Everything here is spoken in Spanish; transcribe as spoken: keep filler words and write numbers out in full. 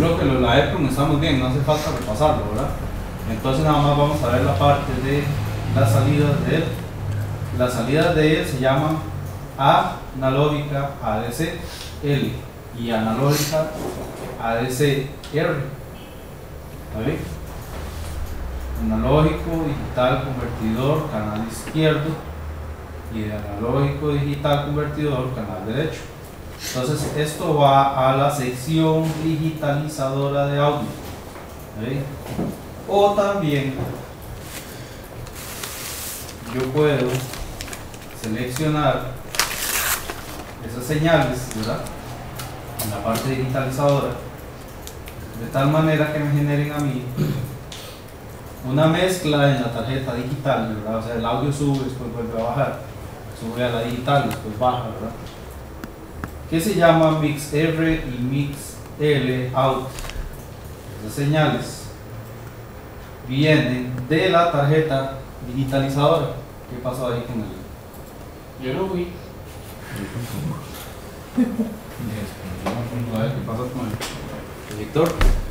creo que lo de la EPROM estamos bien, no hace falta repasarlo, ¿verdad? Entonces nada más vamos a ver la parte de las salidas de él. Las salidas de él se llaman analógica A D C L y analógica A D C R. ¿Vale? Analógico digital convertidor canal izquierdo y de analógico digital convertidor canal derecho. Entonces esto va a la sección digitalizadora de audio. ¿Vale? O también yo puedo seleccionar esas señales, ¿verdad?, en la parte digitalizadora, de tal manera que me generen a mí una mezcla en la tarjeta digital, ¿verdad? O sea, el audio sube, después vuelve a bajar, sube a la digital, después baja, ¿verdad?, que se llama Mix R y Mix L out. Esas señales vienen de la tarjeta digitalizadora. ¿Qué pasó ahí con él? Yo no fui. A ver qué pasó con el proyector.